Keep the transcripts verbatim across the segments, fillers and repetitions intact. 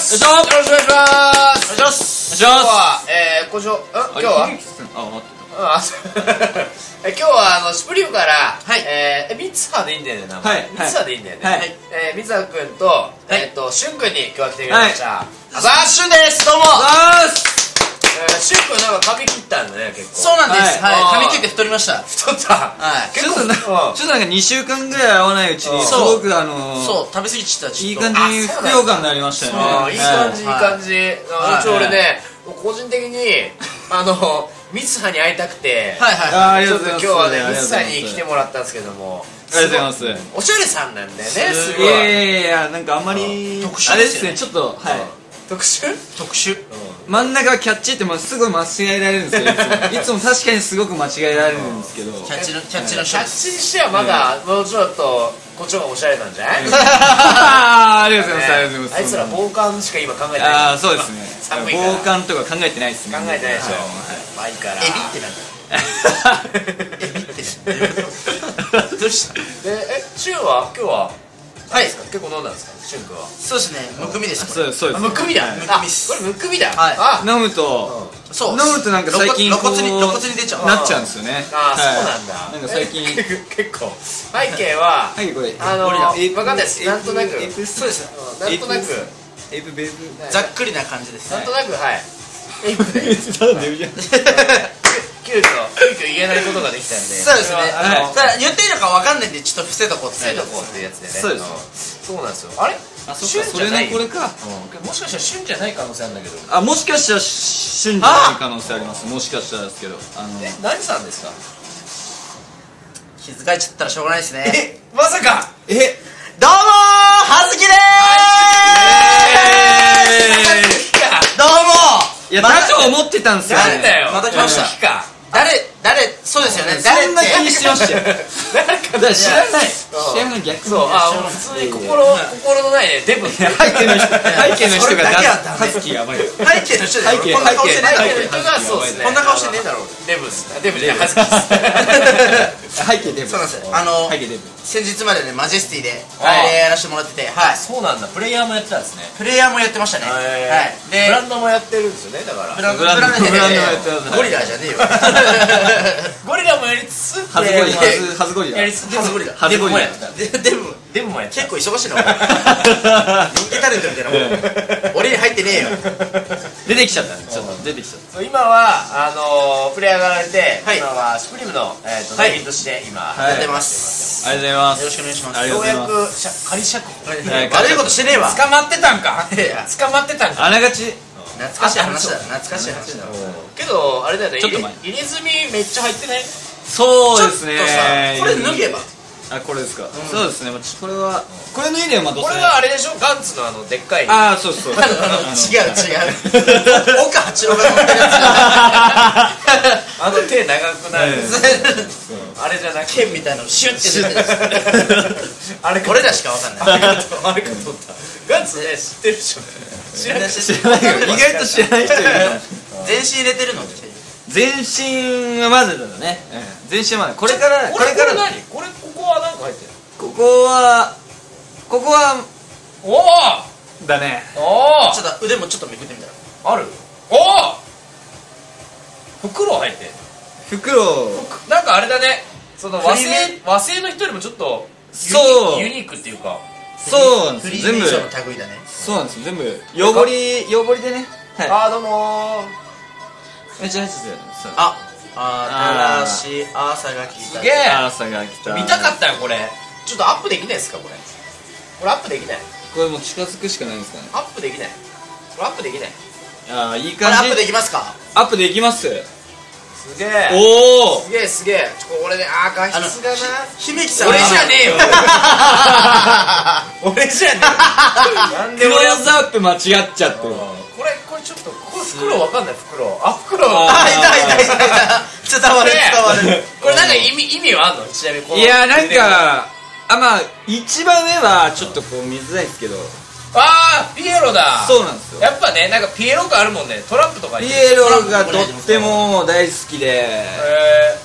す。よろしくお願いします。お願いします。今日はえー、今週ん今日はあ、待ってた。今日はあのシュプリームからえーミツハでいいんだよね、名前。ミツハでいいんだよね。はい。えーミツハくんとえっとシュンくんに今日は来てくれました。あざーシュンです。どうも。 あざーす。 シュンくんなんか髪切ったんだね、結構。 そうなんです。はい、髪切って太りました。 太った。 はい。 ちょっとな、ちょっとなんかにしゅうかんぐらい会わないうちにすごくあのそう食べ過ぎちゃった。 いい感じにふくよかになりましたよね。 いい感じいい感じ。うち俺ね個人的にあのミツハに会いたくて、 はいはい。 ちょっと今日はねミツハに来てもらったんですけども、 ありがとうございます。 おしゃれさんなんだよね。すごい。 いやいやいや、なんかあんまりあれですね、ちょっとはい特殊特殊。 真ん中はキャッチってすごい間違えられるんですよ。いつも確かにすごく間違えられるんですけど、 キャッチのキャッチのキャッチにしてはまだもうちょっとこっちの方がおしゃれなんじゃない？ ありがとうございます。ありがとうございます。 あいつら防寒しか今考えてない。 ああ、そうですね。 寒いから防寒とか考えてないですね。 考えてないでしょ。まあいいから。 エビってなんだ。エビってどうした？ で、え、シュンは今日ははい、 結構飲んだんですか、シュン君は。 そうですね、むくみです。 そうそうです。 むくみだ。 むくみっす。 これむくみだ。 はい。 飲むと、 そう。 飲むとなんか最近こう露骨に露骨に出ちゃう。 なっちゃうんですよね。 ああ、そうなんだ。 なんか最近結構背景ははいこれあの分かんないです。なんとなくそうです。 なんとなくエイプベイプざっくりな感じです。 なんとなくはい。エイプで。 なんで言うじゃん。 急遽急遽言えないことができたんで。 そうですね。ただ言っていいのかわかんないんでちょっと伏せとこう。 伏せとこうっていうやつでね。 そうです。 そうなんですよ。あれ？ あ、そっか、それのこれか。 もしかしたら旬じゃない可能性あるんだけど。 あ、もしかしたら旬じゃない可能性あります。もしかしたらですけど、あのえ、何さんですか？ 気づかれちゃったらしょうがないですね。 え、まさか。 え、 どうもー、はずきでーす。どうも。 いや、だと思ってたんですよ。 なんだよ。 また来ました。誰誰そうですよね。 そんな気にしてましたよ。 誰か知らない。知らない逆。 そう、あ、普通に心心のないね、デブ。背景の人背景の人がハスキーやばい。 背景の人で背景こんな顔してねえだろ。 背景の人がそうですね。 こんな顔してねえだろ。 デブス、デブじゃハスキー。 背景デブ。 そうなんですよ。あの背景デブ。 先日までねマジェスティでプレイヤーやらせてもらってて、はい。 そうなんだ。プレイヤーもやってたんですね。 プレイヤーもやってましたね。はい。でブランドもやってるんですよね。だからブランドブランドブランドやってます。 ゴリラじゃねえよ。 ゴリラもやりつつ、 ハズゴリラ。ハズゴリラ。 やりつつ、 ハズゴリラ。 ハズゴリラ。 デブデブもやってた。 結構忙しいな。人気タレントみたいなもん。俺に入ってねえよ。 出てきちゃったね。ちょっと出てきちゃった。 今はあのプレイヤーがられて、今はシュプリームのえっと代理として今やってます。 ありがとうございます。 よろしくお願いします。 ようやく仮釈放。 悪いことしてねえわ。 捕まってたんか。捕まってたんか。 あながち。 懐かしい話だ。懐かしい話だ。 けどあれだよね。 ちょっと前。 入れ墨めっちゃ入ってない？ そうですね。 これ脱げば。 あ、これですか。そうですね。これはこれのいいねはまあどうせ。 これはあれでしょ。ガンツのあのでっかい。 ああ、そうそう。 違う違う。岡八郎が乗ってるやつ。 あの手長くなる。あれじゃなくて剣みたいなのシュッて出てる。 あれ俺らしかわかんない。 あれかとあれかとったガンツね知ってるでしょ。 知らない知らないよ。意外と知らない人いる。 全身入れてるの？ 全身はまだだね。全身はまだ。これからこれから何？これここは何か入ってる？ ここはここはおおだね。 おおちょっと腕もちょっとめくってみたらある。おお袋入ってる。 袋なんかあれだね。その和製和製の人よりもちょっとそうユニークっていうか。 そうなんですよ。全部フリーメイソンの類だね。 そうなんですよ。全部汚り汚りでね。はい。 あーどうもめっちゃ入ってた。 あ、新しい朝が来た。 すげえ。 朝が来た。 見たかったよこれ。ちょっとアップできないですかこれ。これアップできない。 これもう近づくしかないんですかね。 アップできない。これアップできない。 ああ、いいこれ感じ。 アップできますか？ アップできます。 すげえ。 おお。 すげえすげえ。ちょこれね、あー画質がな。 姫木さん。 俺じゃねえよ。俺じゃねえよ。なんでクロ俺ーズアップ間違っちゃってる。 これこれちょっとこれ袋わかんない袋。あ袋。 あ、いたいたいたいた。伝わる伝わる。 これなんか意味意味はあんの？ちなみにこの。 いや、なんかあ、まあ一番目はちょっとこう見づらいですけど。 あーピエロだ。 そうなんですよ。 やっぱね、なんかピエロ感あるもんね。トランプとかピエロがとっても大好きで、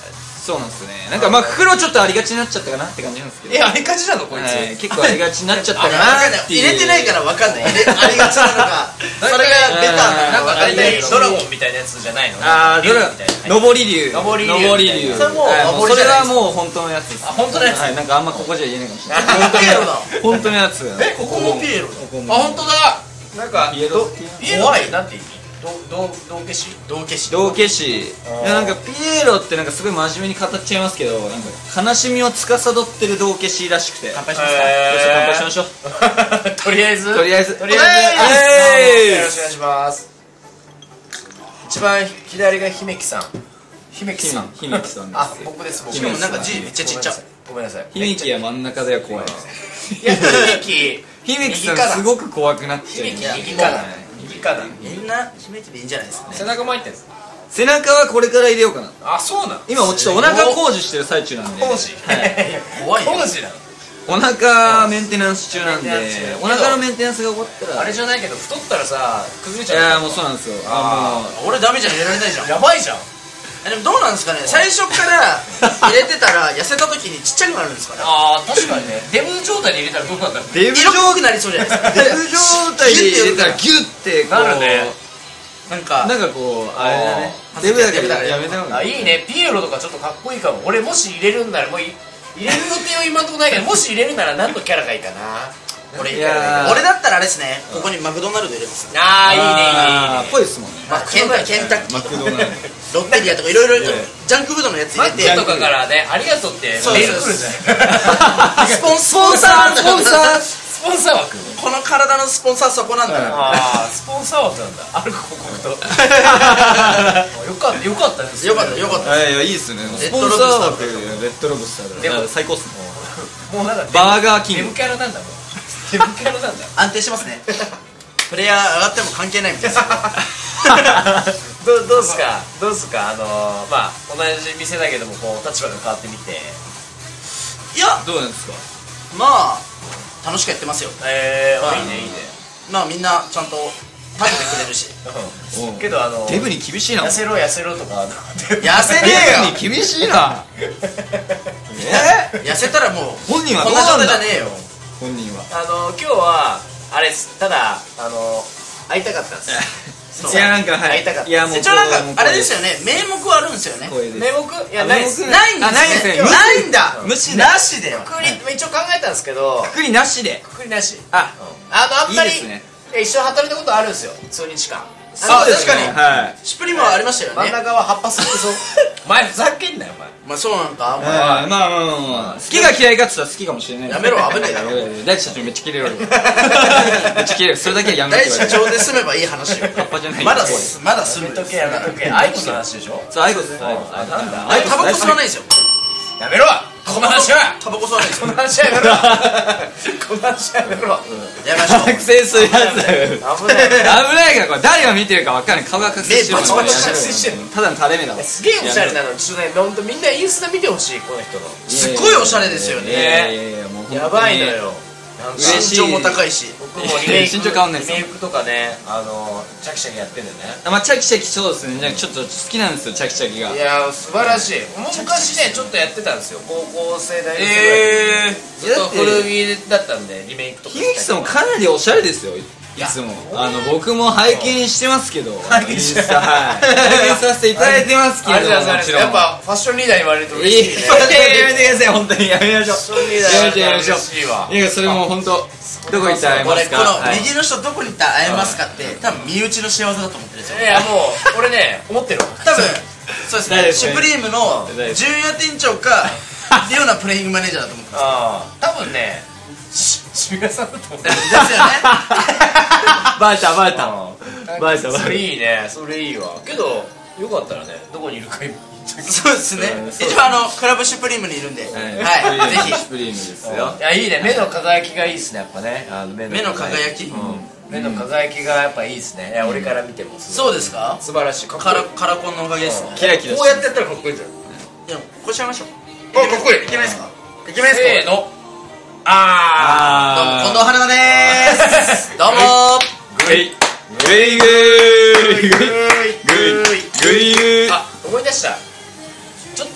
そうなんですね。なんかまあ袋ちょっとありがちになっちゃったかなって感じなんですけど。 え、ありがちなのこいつ、 結構ありがちになっちゃったかなっていう。 入れてないから分かんない。ありがちなのかそれがベターななんかのか分かんないけど、 ドラゴンみたいなやつじゃないの？ ああ、ドラ上り竜、 上り竜上り竜、 それもうそれはもう本当のやつです。 あ、本当のやつ。 はい、なんかあんまここじゃ言えないかもしれない。 ピエロだ。 本当のやつ。 え、ここもピエロだ。 あ、本当だ。なんかピエロ怖い。なんて意味？どど道化師？道化師。 道化師。いや、なんかピエロってなんかすごい真面目に語っちゃいますけど、なんか悲しみを司ってる道化師らしくて。 乾杯しますか。 乾杯しましょう。 とりあえずとりあえずとりあえずよろしくお願いします。一番左が姫木さん。姫木さん。 姫木さんです。 あ、僕です。僕。 しかもなんか字めっちゃちっちゃい。 ごめんなさい。 姫木は真ん中では怖い。 いや、姫木姫木さんすごく怖くなっちゃう。 姫木右かな。右かな。 みんな姫木でいいんじゃないですかね。 背中も入ってるんですか？ 背中はこれから入れようかな。 あ、そうなの？ 今ちょっとお腹工事してる最中なんで。 工事？ 怖いよ。 工事なの？ お腹メンテナンス中なんで、お腹のメンテナンスが終わったらあれじゃないけど、太ったらさ、崩れちいゃう。 やもうそうなんですよ。 ああ、俺ダメじゃん、入れられないじゃん。 やばいじゃん。 でもどうなんですかね、最初から入れてたら痩せた時にちっちゃくなるんですかね。 ああ、確かにね。デブ状態で入れたらどうなんだろう。 デブ色濃くなりそうじゃないですか。 デブ状態で入れたらギュッてこうなるね。 なんかなんかこうあれだね。デブだからやめた方がいい。 あ、いいね。ピエロとかちょっとかっこいいかも。俺もし入れるんならもうい入れる予定は今のとこないけど、もし入れるなら何のキャラがいいかな。 俺いやー俺だったらあれですね、ここにマクドナルド入れます。 ああ、いいね、いいね、いいあーね。 ぽいですもんね。 まあケンタケンタッキーとかマクドナルド。 ロッテリアとかいろいろいやいやジャンクフードのやつマ入れて、 ックとかからね、ありがとうってメそうール来るんじゃない？ スポンスポンサースポンサースポンサー枠。 この体のスポンサーそこなんだな。 ああ、スポンサー枠なんだ。ある広告と。よかった、よかったです。 よかったよかった。 はい、いやいいっすね。スポンサー枠レッドロブスターでもで最高っすね。 もうなんかバーガーキングデブキャラなんだもん。デブキャラなんだ。 安定してますね。プレイヤー上がっても関係ないみたいな。 どうどうすか、どうすか、あのー、まあ同じ店だけどもこう立場が変わってみて。 いや、 どうなんですか。 まあ楽しくやってますよ。 えー、 はいいいね、いいね。 まあみんなちゃんと食べてくれるし。 うんけどあのー、 デブに厳しいな。 痩せろ痩せろとか。 痩せねえよ。 デブに厳しいな。え？ 痩せたらもう本人はこんな状どうなんだ態じゃねえよ。 本人は。 あのー、今日はあれです。ただあのー、会いたかったんです。 そういやなんかはい会いたかった。 いやもう一応なんかあれですよね、名目はあるんですよね。 声です。 名目いやないです。 名目ないんですね。 あないですねないんだ。 無視なしでよ。 くくり一応考えたんですけど、 くくりなしで。 くくりなし。 あ、 あのあんまりいいですね。 いや一緒に働いたことあるんですよ。数日間。 そうですね。 はい。 シュプリもありましたよね。 真ん中は葉っぱ吸ってそう。お前ふざけんなよお前。 まあそうなんか。 まあまあまあまあ好きが嫌いかっつったら好きかもしれない。 やめろ、危ねえだろ。 大地社長めっちゃキレる。めっちゃキレる。それだけはやめ大てください。 社長で済めばいい話よ。 葉っぱじゃない。 まだすまだ済むやめとけやめとけ。アイコの話でしょ。 そうアイコス。 あなんだ。 あれタバコ吸わないんですよ。 やめろ。この話は。 タバコ吸わないんですよ。 この話はやめろ。この話はやめろ。 やめましょう。 覚醒するやつ。 危ない。 危ないからこれ誰が見てるかわかんない。顔が覚醒してる。 目バチバチ覚醒してるただの垂れ目だわ。 すげえおしゃれなの。ちょっとね、ほんとみんなインスタ見てほしいこの人の。 すっごいおしゃれですよね。 いやいやいやもう本当にやばいのよ。 嬉しい身長も高いし。 僕もリメイク身長変わんないですリメイクとかね、あのチャキチャキやってんだよね。 まあチャキチャキそうですね。じゃあちょっと好きなんですよチャキチャキが。 いやー素晴らしい。もう昔ねちょっとやってたんですよ。高校生大学生えずっと古着だったんでリメイクとか。 ひみきさんもかなりおしゃれですよ。いつもあの僕も拝見してますけど。 拝見してインスタはい拝見させていただいてますけどありがとうございます。 もちろん。 やっぱファッションリーダーに言われるとい嬉しいね。 ややめてください本当にやめましょう。 ファッションリーダーやめてやめましょう。 嬉しいわ。 いやそれも本当どこ行ったら会えますか。 俺このはい右の人どこに行ったら会えますかって多分身内の幸せだと思ってるんですよ。 いやもう俺ね思ってるわ。 多分そうですね。 大丈夫シュプリームの純也店長かリオナプレイングマネージャーだと思ってます。 ああ多分ねし渋谷さんだと思ってる。 ですよね。 バレたバレたバレたバそれレいいね。それいいわ。けどよかったらねどこにいるか言っといて。 そうですね。一応あのクラブシュプリームにいるんで、 た。 はい、ぜひシュプリームですよ。 いやいいね。目の輝きがいいですねやっぱね。あの目目の輝き。 目の輝きがやっぱいいですね。いや俺から見てもそうですか？ 素晴らしい。かっこカいいラカラコンのおかげですね。 キラキラしてこうやってやったらかっこいいじゃん。 いやこうしちゃいましょう。 あかっこいい。 いけないですか？いけないですか？ せーの。あどうもあ近藤花田でーす。どうもー。グイグイグイグイグイグイグイ。 あ思い出した。ちょっと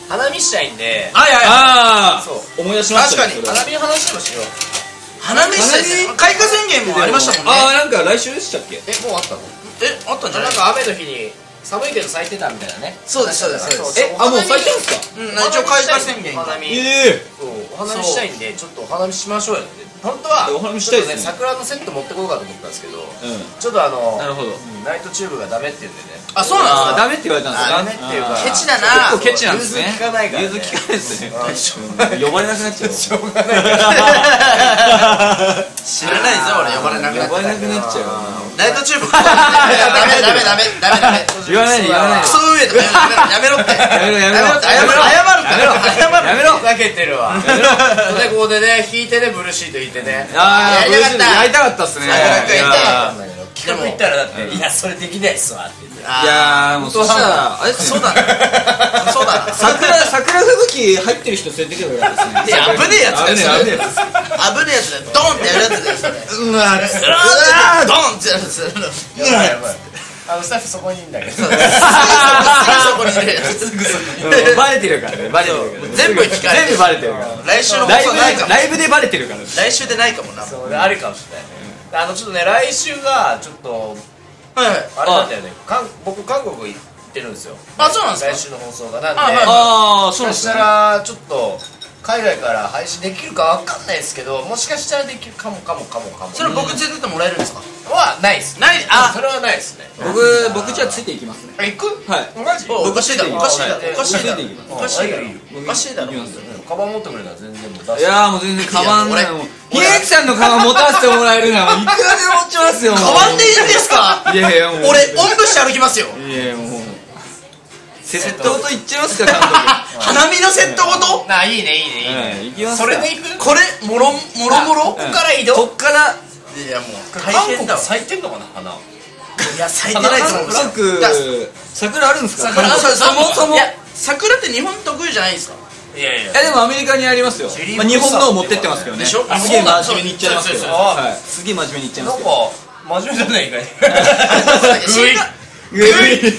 花見したいんで。 あ、いやいや、 ああ、 そう思い出しました。 確かに花見の話でもしよう。 花見したいですね。開花宣言もありましたもんね。 ああ、なんか来週でしたっけ？ え、もうあったの？ え、あったんじゃなないんか雨の日に寒いけど咲いてたみたいなね。 そうですそうですそうです。 え、あ、もう咲いてるんすか？ うん、一応開花宣言が。 花見。 ええ。 お花見したいんで、ちょっとお花見しましょうよって。本当はお花見したいですね。 桜のセット持ってこようかと思ったんですけど、 うん。 ちょっとあのなるほど。 ナイトチューブがダメって言うんでね。 あ、そうなんですか。 ダメって言われたんですか？ ダメっていうかケチだな。 結構ケチなんですね。 融通利かないからね。 融通利かないですね。 うん呼ばれなくなっちゃう。 しょうがないから。 知らないぞ俺、呼ばれなくなっ呼ばれなて。 くなっちゃう。 ナイトチューブダメダメダメダメダメ。 言わないで言わないでクソ上とかやめろって。 やめろやめろ謝る謝るから。 やめろ。 ふざけてるわ。でここでね引いてねブルーシート引いてね。 ああ、 やりたかったやりたかったっすね。 やりたかったなんだけど企画行ったらだっていやそれできないっすわって言って。 いやー、もうそしたらあれですね。 そうだな。そうだな。 桜桜吹雪入ってる人連れてけばよかったですね。 いや、危ねえやつだよ。 危ねえ危ねえやつ。 危ねえやつだよ。ドンってやるやつだよそれ。 うわー、 うわードンってやるやつ。 やばいやばい。あのスタッフそこにいるんだけど。 すぐそこにいるやつ。すぐそこにいる。 うんバレてるからね、バレてるからね。 全部聞かれてる。 全部バレてるから。 来週の放ライブ送ないかも。 でライブでバレてるから。 来週でないかもな。 そうあるかもしれないね。あのちょっとね来週がちょっとはいはい。 あれなんだよね。韓僕韓国行ってるんですよ。 あ、そうなんですか。 来週の放送がなんで。 あはいああ、そうなんですね。 そしたらちょっと海外から配信できるかわかんないですけど、もしかしたらできるかもかもかもかも。 それ僕連れてってもらえるんですか。 はないです。 ないあそれはないですね。 僕僕じゃあついていきますね。 あ行く？ はい。 マジ？ おかしいだろおかしいだろおかしいだろついていきますおかしいだろいいよおかしいだろ。 行きますカバン持ってくれるのは全然もう出して。 いやーもう全然カバンないいやもう俺秀樹さんのカバン持たせてもらえるならもういくらでも持ちますよ。 カバンでいいんですか。 いやいやもう俺おんぶして歩きますよ。 いやいやもうセットごといっちゃいますか監督。 花見のセットごと。 なあいいねいいねいいね。 はい行きますか。 それで行く？ これもろもろもろ。 ここから移動。 こっからいやもう大韓国変だわ。 咲いてんのかな花。 いや咲いてないと思う。 韓国だ桜あるんですか？ 桜韓国そもそもいや桜って日本得意じゃないですか。 いやいや。 えでもアメリカにありますよ。 チェリーまあ日本のを持ってってますけどね。 でしょすげえ真面目にいっちゃいますけど。 そうそうそうはい。すげえ真面目にいっちゃいますなんけど。 か真面目じゃないかい。 ぐいぐいぐいぐいぐいぐい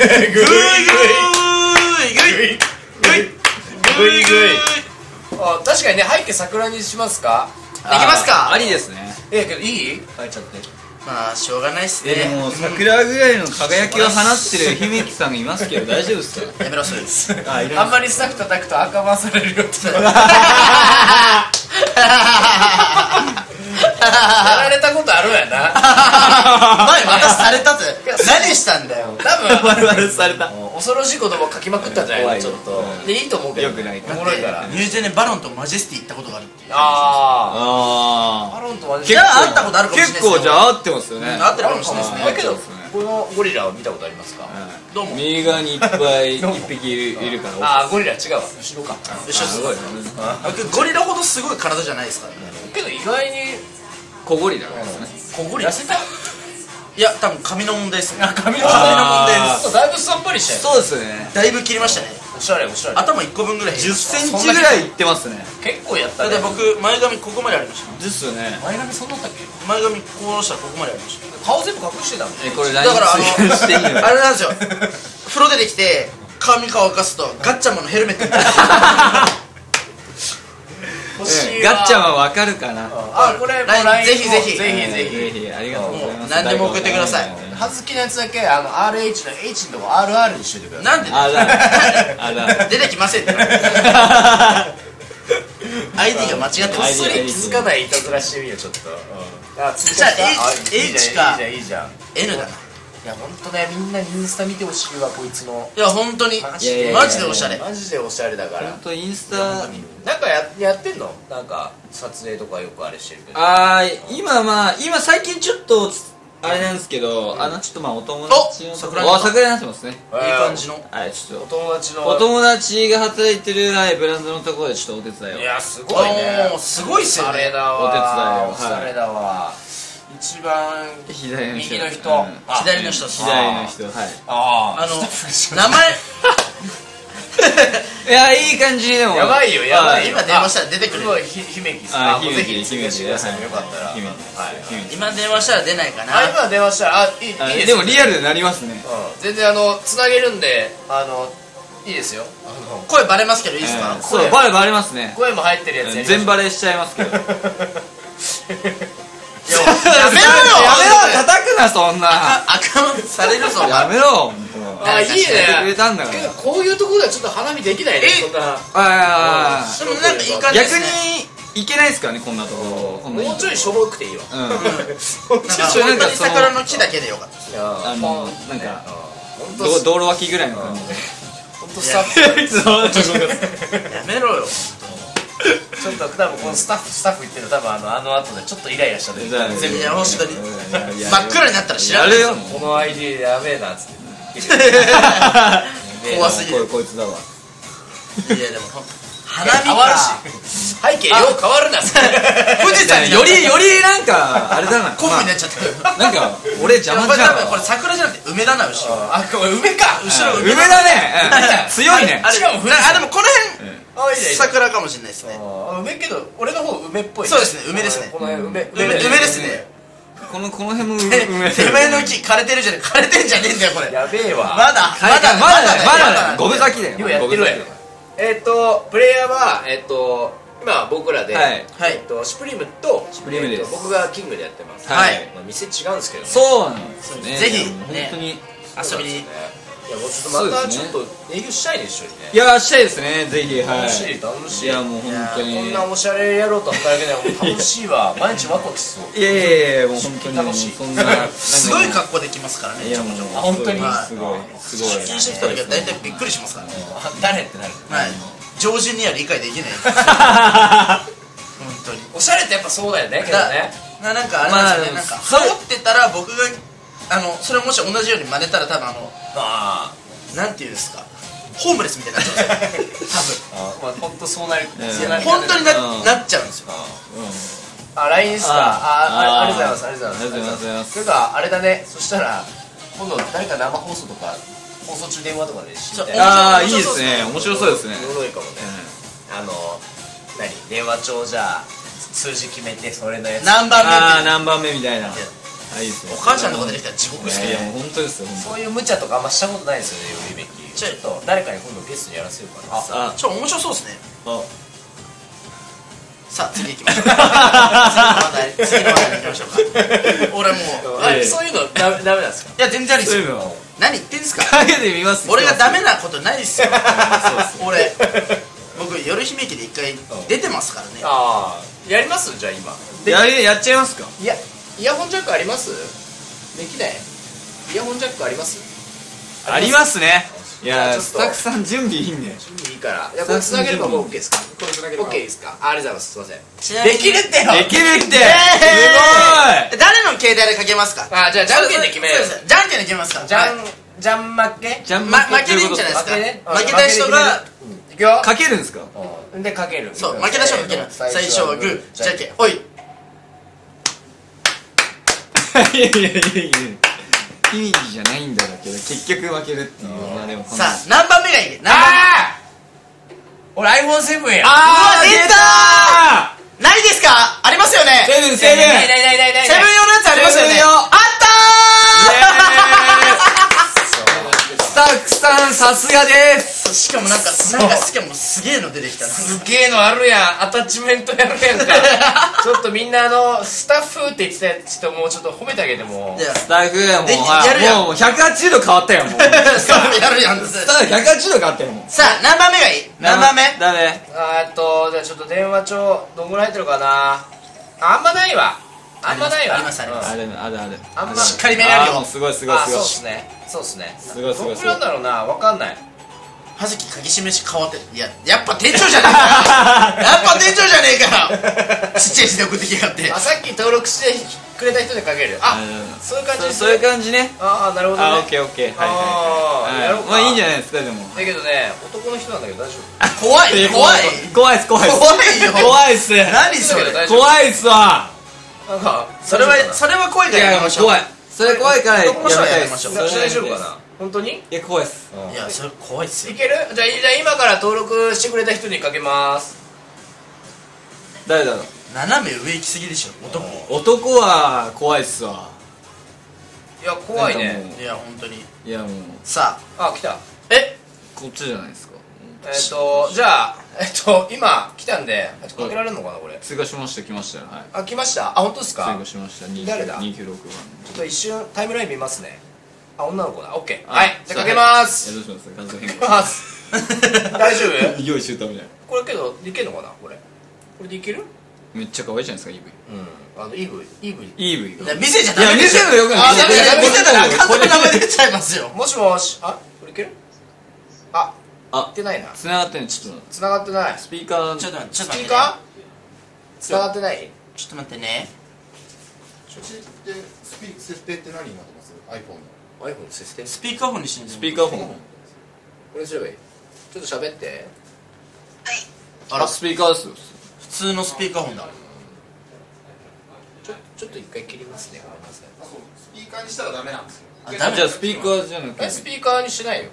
ぐいぐいぐい。 あ確かにね背景桜にしますか？ できますか。 ありですね。 えけどいい？変えちゃって。 まあしょうがないっすえでね。 も桜ぐらいの輝きを放ってる姫木さんがいますけど大丈夫ですか？ やめろそうです。 あいるあんまりスタッフ叩くと赤バンされるよって。やられたことあるやな。 前またされたって何したんだよ。 多分悪々された。 恐ろしい言葉書きまくったんじゃないのちょっとうんでいいと思うけどよくないおもろいから。 ニュージーランドバロンとマジェスティ行ったことがあるっていう。 あああアロンとマジじゃあ会ったことあるかもしれないですよ。 結構じゃあ合ってますよね。 合ってるかもしれないですね。 だけどこのゴリラを見たことありますか？ どうも。 右側にいっぱい一匹いるいるから。 ああゴリラ違うわ後ろか。 一緒すごい。 僕ゴリラほどすごい体じゃないですからね。 けど意外に小ゴリラですね。 小ゴリラ。 痩せた？ いや多分髪の問題ですね。 髪のあー問題です。だいぶさっぱりしたよ。 そうですね。 だいぶ切りましたね。 おしゃれおしゃれ。 頭いっこぶんぐらい減り 10 ました。 センチぐらいいってますね。 結構やったね。 だって僕前髪ここまでありました。 ですよね。 前髪そんなだったっけ？ 前髪こうしたらここまでありました。 顔全部隠してたの。 えこれだからあのラインしていいの？ あれなんですよ。風呂出てきて髪乾かすとガッチャマンのヘルメットみたいな。 欲しいわ。 ガッチャマンわかるかな。 あこれもう ラインぜひぜひぜひぜぜひ。 ひありがとうございます。 何でも送ってください。 はずきのやつだけあの アールエイチ の H のとこ アールアール にしといてください。 なんであらあら。 出てきませんって。アイディー が間違ってます。 こっそり気づかないいたずらしてみよちょっと。あじゃあ H かいいじゃんいいじゃん。 N だな。 いやほんとねみんなインスタ見てほしいわこいつの。 いや本当にマジでマジでおしゃれ。 マジでおしゃれだから。 本当インスタ。 なんかややってんの？なんか撮影とかよくあれしてるけど。 あー今まあ今最近ちょっとあれなんですけど、あのちょっとまあお友達のお桜になったお桜になってますね。 いい感じの。 はいちょっおと友達のお友達が働いてるはいブランドのところでちょっとお手伝いを。 いやすごいね。 おーすごいっすよねおしゃれだわ。 お手伝いをおしゃれだわ。一番左の人右の人うんあ左の人です。 左の人はい。 ああのスタッフ名前いやいい感じにでもやばいよやばいよ。 今電話したら出てくるすごいひ姫木さん。 あ姫木ぜひぜひしてくださいよかったら。 姫木はい。 姫木今電話したら出ないかな。 あ今電話したらあいいいいあです。 でもリアルでなりますね。 うん全然あのつなげるんであのいいですよ。 声バレますけどいいですか？ そう、バレバレますね。 声も入ってるやつ全バレしちゃいますけど。やめろよ、 やめろよ、叩くな、そんな。 あかんされるぞ。 やめろ。 あ、いいね。 くれたんだから。 こういうところではちょっと花見できないね。そんな。 ああ、 でもなんかいい感じですね。 逆にいけないですからね、こんなところ。 もうちょいしょぼくていいわ。 うん。なんか本当に桜の木だけでよかったです。 あのなんか道路脇ぐらいの感じで。 本当スタッフ。 やめろよ。 ちょっと多分このスタッフスタッフ言ってるの多分あのあの後でちょっとイライラしたんで全部本当に真っ暗になったら知らないよ。 この アイディー やべえなっつって怖すぎる。 こいつだわ。 いやでも花見変わるし背景量変わるな。 富士山よりよりなんかあれだな、 コフになっちゃってる。 なんか俺邪魔じゃん。 これ桜じゃなくて梅だな、後ろ。 あ、これ梅か。 後ろ梅だね。強いね。 しかもあ、でもこの辺桜かもしれないですね。 梅けど俺の方梅っぽい。 そうですね、梅ですね。 この辺梅梅ですね。 このこの辺も梅。 手前の木枯れてるじゃねえ、枯れてんじゃねえんだよこれ。 やべえわ。 まだまだまだまだ五分咲きだよ。 今やってるわよ。えっとプレイヤーはえっと今僕らでえっとシュプリームと僕がキングでやってます。はい。店違うんですけど。 そうなんですね。 ぜひ本当に遊びに。 いやもうちょっとまたちょっと営業したいでしょうね。 いやしたいですね、ぜひ。 楽しい楽しい。 いやもう本当にこんなおしゃれやろうと働けないもう楽しいわ。毎日ワクワクしそう。 いやいやいやもう本当に楽しい。 そんなすごい格好できますからね。 いやもう本当にすごいすごい。 出勤してきた時は大体びっくりしますからね。 誰ってなる。 はい。常人には理解できない。本当に。 おしゃれってやっぱそうだよね。けどね。 ななんかあれなんですよね。なんか羽織ってたら僕があのそれもし同じように真似たら多分あのあなんていうんですか。ホームレスみたいになっちゃうんですよ。 多分。まあ本当そうなる。 本当になっちゃうんですよ。 あ、ライン っすか。あ、ありがとうございます。ありがとうございます。 ざいます。 というかあれだね。そしたら今度誰か生放送とか放送中電話とかで知って。 ああいいですね。面白そうですね。 おもろいかもね。あの何電話帳じゃ数字決めてそれのやつ。 何番目。 ああ何番目みたいな。 お母ちゃんとかでできたら地獄ですけど。 本当ですよ。 そういう無茶とかあんましたことないですよね、よりべき。ちょっと誰かに今度ゲストにやらせようかな。 あ、ちょっと面白そうですね。さあ次行きましょう。次の話題に行きましょうか。俺もうそういうのダメなんですか？ いや全然ありですよ。何言ってんすか？ かけてみます。 俺がダメなことないっすよ。俺僕夜姫駅で一回出てますからね。 ああやります？じゃあ今ややっちゃいますか？ いやイヤホンジャックあります？できない？イヤホンジャックあります？ ありますね。いやスタッフさん準備いいんだよ。 準備いいから。いやこれ繋げるのも OK ですか？これ繋げるの OK ですか？ありがとうございます。すいません。できるってよ。 できるって。すごい。 誰の携帯でかけますか？ あじゃあじゃんけんで決める。 じゃんけんで決めますか？ じゃんじゃん負け？ じゃん負けでいいんじゃないですか？負けた人がいくよ。 かけるんですか？ でかける。 そう負けた人がかける。最初はグーじゃんけんほい。 いやいやいやいやイメージじゃないんだけど結局負けるっていう。まあでもさあ何番目がいい？何番目？ 俺 アイフォンセブン や。 あー出たー。ないですか？ありますよね。 セブンセブンないないないないない。 セブン用のやつありますよね。あったー。スタッフさんさすがです。 しかもなんかなんかしかもすげえの出てきたな。 すげえのあるやん。アタッチメントやるやんか。ちょっとみんなあのスタッフって言ってたやつちょっともうちょっと褒めてあげても。 スタッフもうやるやん。 もうひゃくはちじゅうど変わったよもう。 スタッフやるやん。 スタッフひゃくはちじゅうど変わったよもう。 さあ何番目がいい？何番目？ ダメ。 あーっとじゃあちょっと電話帳どんぐらい入ってるかな。あんまないわ。あんまないわ。 ありますあります。 あるあるある。 あんましっかりめにあるよ。 すごいすごいすごい。 そうっすね。そうっすね。 すごいすごい。 どんぐらいなんだろうな。わかんない。 はじき鍵しめし変わってる。いややっぱ店長じゃねえかよ。やっぱ店長じゃねえかよ。ちっちゃい字で送ってきやがって。 あさっき登録してくれた人でかける。あそういう感じ。 そういう感じね。 ああなるほどね。 あオッケーオッケー。はいはいはい。まあいいんじゃないですかでも。 だけどね男の人なんだけど大丈夫？ 怖い怖い怖いっす怖いっす怖いよ。 怖いっす。 何それ？ 怖いっすわ。 なんかそれはそれは怖いからやめましょう。 怖い。それ怖いからやめたいやめましょう。 大丈夫かな？本当に？ いや怖いっす。 いやそれ怖いっすよ。 いける？じゃあじゃあ今から登録してくれた人にかけます。 誰だろう？ 斜め上行き過ぎでしょ男。 男は怖いっすわ。 いや怖いね。 いや本当に。 いやもうさああ来た。 えこっちじゃないですか。 えっとじゃあえっと今来たんでかけられるのかなこれ。 追加しました。来ましたよ。はい。 あ来ました。あ本当ですか。 追加しました。 誰だ。 にきゅうろくばん。 ちょっと一瞬タイムライン見ますね。あ女の子だ。オッケー。はいじゃあかけます。 どうします画像変かけます大丈夫。 用意周到みたいな。 これけどいけるのかなこれ。これでいける。 めっちゃ可愛いじゃないですか イーブイ。 うんあの イーブイ イーブイイーブイ が見せちゃダメいや見せるのよくない。 あダメだダメだ見せたら監督の名前出ちゃいますよ。 もしもしあこれいける。ああいってないな。 繋がってんのちょっと繋がってない。 スピーカーちょっと待ってちょっと待ってスピーカー繋がってない。 ちょっと待ってね。 そっちってスピ設定って何になってます iPhone の。 iPhone 設定。 スピーカーフォンにしてみて。 スピーカーフォン。 これすればいい。ちょっと喋って。 あらスピーカーですよ。 普通のスピーカーフォンだ。 ちょちょっと一回切りますね。ごめんなさい。 あそうスピーカーにしたらダメなんですよ。 あダメじゃあスピーカーじゃなくてえスピーカーにしないよ。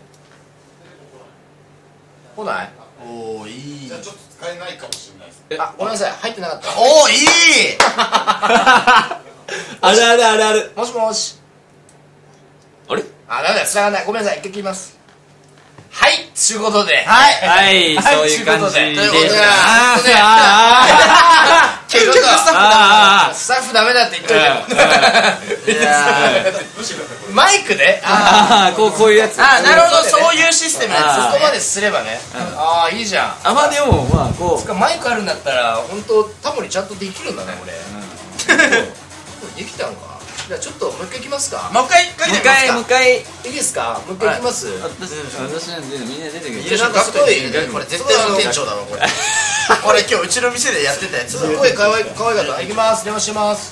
来ない。 おーいい。 じゃあちょっと使えないかもしれないです。 あごめんなさい入ってなかった。 おーいい。 あるあるあるある。 もしもし。 あれあダメだ繋がんない。ごめんなさい一回切ります。はいということで。 はいはいそういう感じで。 ということで。 あーあ結局スタッフだ。 あスタッフダメだって言っといて。 いやマイクで。 ああこうこういうやつ。 あーなるほどそういうシステムのやつそこまですればね。ああいいじゃん。 あまあでもまあこうつかマイクあるんだったら本当タモリちゃんとできるんだねこれ。これできたのか。じゃあちょっともう一回いきますか。 もう一回かけもう一てみますか。 回もう一回。 いいですか。もう一回いきます。 私私なんでみんな出てくる。 いやなんかすごいこれ絶対の店長だろこれ。これ今日うちの店でやってたやつ。 すごい可愛い可愛かった。いきます電話します。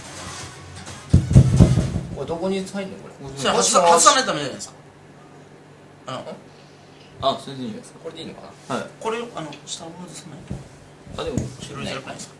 これどこに入んのこれ。 それ発発さないとダメじゃないですか。あのあそれでいいですか。 これでいいのかな。 はい。 これあの下を外さないとあでも白いじゃなくないです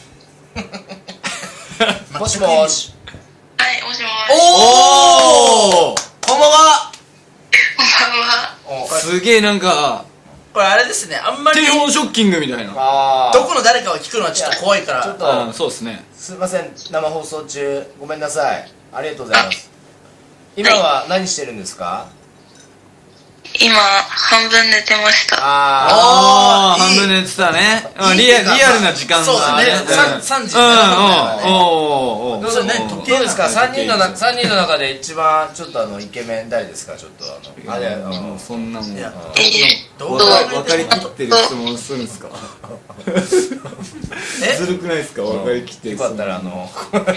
か。 もしもし。 はい、もしもし。 おおこんばんは。 こんばんは。 おすげえなんかこれあれですねあんまり低温ショッキングみたいな。 あどこの誰かを聞くのはちょっと怖いから。 ちょっあとそうですね。 すいません生放送中ごめんなさい。ありがとうございます。今は何してるんですか。 今、半分寝てました。 あああ半分寝てたね。リアリアルな時間そうだねさんじになったんだよね。 おおおお。 どうそれ何時計どうですか。三人のな三人の中で一番ちょっとあのイケメン誰ですか。ちょっとあのあれあもうのそんなもん。 いやえどうわ考か分かりえてもきってる質問するんですか。 えずるくないですか分かりきってる。 よかったらあの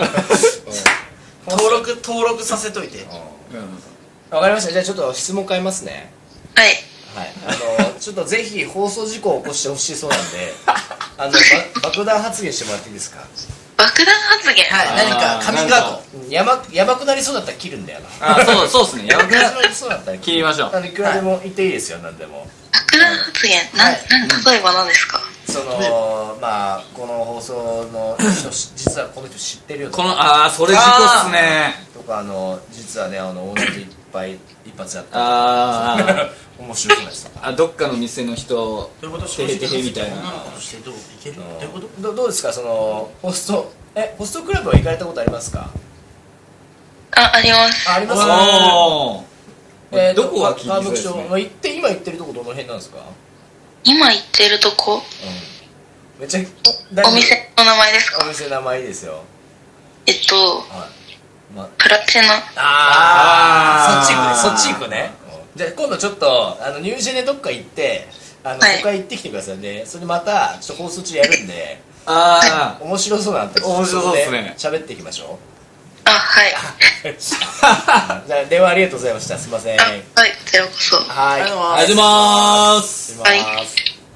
登録登録させといて。 わかりました。じゃあちょっと質問変えますね。 はい。 はいあのちょっとぜひ放送事故を起こしてほしいそうなんであのば爆弾発言してもらっていいですか。 爆弾発言。 はい何かカミングアウト。 やばやばくなりそうだったら切るんだよな。 あそうそうですね。やばくやばくななりそうだったら切りましょう。 なんでいくらでも言っていいですよ。何でも。 爆弾発言。な、 はいな、例えば何ですか。 そのまあこの放送の人実はこの人知ってるよとこかのああそれ事故っすね。 とかあの実はねあのオーナーといっぱい一発やったあー面白そうですとか。 あどっかの店の人どういうこと。 てへてへみたいな。 女の子としてどういける。どういうこと。 どどうですかそのホストえホストクラブは行かれたことありますか。 あ、あります。 ああります。 おえーとどこが聞き川づらいですね口町まあ行って今行ってるとこどの辺なんですか。 今行ってるとこ、 めっちゃお店の名前ですか。 お店の名前いいですよ。 えっと、 はいまプラチナ。 ああそあーっち行くそっち行くね。じゃあ今度ちょっとあのニュージェネどっか行ってあの、 はいそこから行ってきてくださいね。それでまたちょっと放送中やるんであ面白そうなんで面白そうですねそこで喋っていきましょう。 あ、はい。 じゃあ電話ありがとうございました。すいません。 あ、 ははいい、こちらこそ。 はいありがとうございますありがとうございます。 失礼します。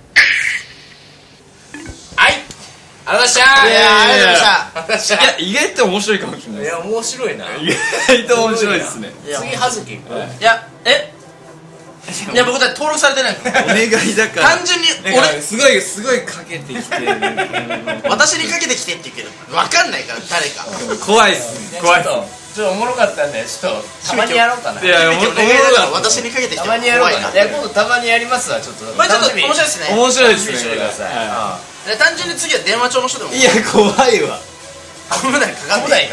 はいありがとうございました。 いやいやいやありがとうございました。ありがとうございましいや意外と面白いかもしれないでた。いや面白いな。 す。意外と面白いですね。 いや次葉月行く。 いやえいや僕だって登録されてないからお願いだから。 単純になんか俺すごいすごいかけてきてる。 私にかけてきてって言うけど分かんないから誰か。 怖いっすね。怖いっすちょっとちょっとおもろかったんでちょっとたまにやろうかな。 いやおもろお願いだからかった私にかけてきてたまにやろう怖いな。 かな。いや今度たまにやりますわちょっと。 これちょっと楽しみ面白いですね。 面白いですね。 楽しみにしててください。 はあで単純に次は電話帳の人でもいいや怖いわ。 コムダにかかあ。 って古代かけて。 か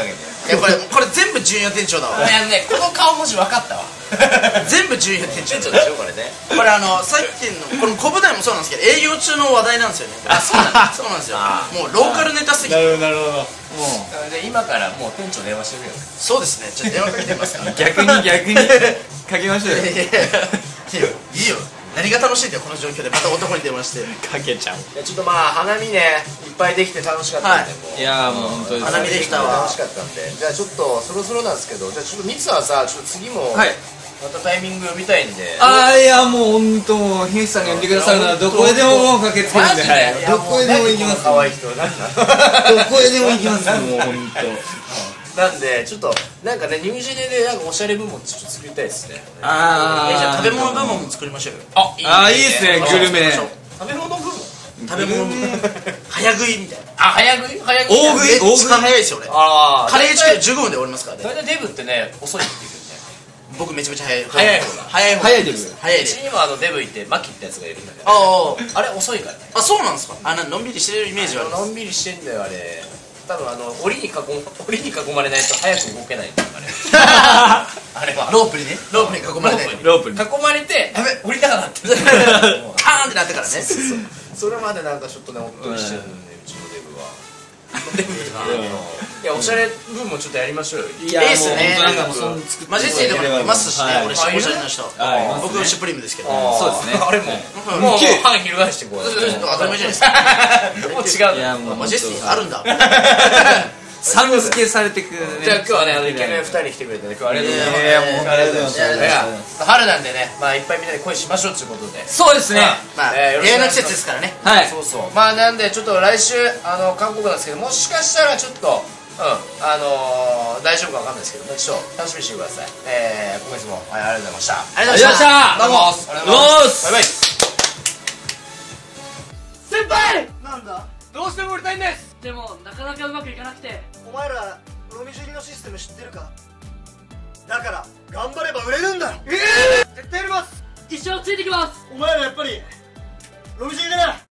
いやこれこれ全部純也店長だわ。 いやね、この顔文字分かったわ。 全部純也店長店長でしょこれね。 これあのさっきのこの小舞台もそうなんですけど営業中の話題なんですよね。あ、そうなんだ。そうなんですよ。もうローカルネタすぎて。 なるほどなるほど。もうで今からもう店長電話してみよう。 そうですね。ちょっと電話かけてみますから。 逆に逆にかけましょうよ。 いやいやいいよ。何が楽しいんだよこの状況でまた男に電話して。 かけちゃう。 いやちょっとまあ花見ねいっぱいできて楽しかったんで、もういやもう本当に花見できたわ。 楽しかったんで、じゃあちょっとそろそろなんですけど、じゃあちょっとミツはさ、ちょっと次もはい。 またタイミング読みたいんで。 あーいやもう本当もう樋口さんが呼んでくださるならどこへでももう駆けつけるんで、はい、どこへでも行きます。 可愛い人何なの？ どこへでも行きますもう本当。 なんでちょっとなんかねニュージェネでなんかおしゃれ部門ちょっと作りたいですね。 あえじゃあ食べ物部門も作りましょうよ。 ああーいいですねグルメ。 食べ物部門。 食べ物部門早食いみたいな。 あ早食い早食い。 大食いめっちゃ早いですよ俺。 ああカレーチキンじゅうごふんで終わりますからね。 大体デブってね遅いって言うよね。 僕めちゃめちゃ早い早い方だ。 早い方早いデブ早いうでちにもあのデブいてマキってやつがいるんだけど、 ああれ遅いからね。 あそうなんですか。あののんびりしてるイメージはある。 のんびりしてんだよあれ。多分あの檻に囲ま檻に囲まれないと早く動けないんだよあれ。あれはロープにねロープに囲まれてロープに囲まれてやべ降りたかなってカーンってなってからね。 それまでなんかちょっとねおっとりしてるんで、うちのデブは。デブいやおしゃれ部もちょっとやりましょうよ。 いやいいっすね。 もう本当なんかもうそん作ってマジででもいますしね。 はい俺おしゃれな人。 はい僕シュプリームですけど。 そうですねあれもうんもう半翻してこう。 当たり前じゃないですか。 もう違う。 いやもうマジェスティあるんだ。 さん付けされてくるね。 じゃあ今日はねあのイケメンふたり来てくれてね今日はありがとうございます。 いやいやもうありがとうございます。 いやいやいや春なんでねまあいっぱいみんなで恋しましょうということで。 そうですね。 まあえーよろしくお願いします恋愛の季節ですからね。 はい。 そうそうまあなんでちょっと来週あの韓国なんですけどもしかしたらちょっとうんあのー、大丈夫かわかんないですけどちょっと楽しみにしてください。えー、今月も、はい、ありがとうございました。 ありがとうございました。 どうもありがとうございます。バイバイ。 先輩なんだどうしても売りたいんです。 でもなかなかうまくいかなくて。お前らロミジュリのシステム知ってるか。だから頑張れば売れるんだ。 ええー、絶対やります。 一生ついてきます。お前らやっぱりロミジュリだな。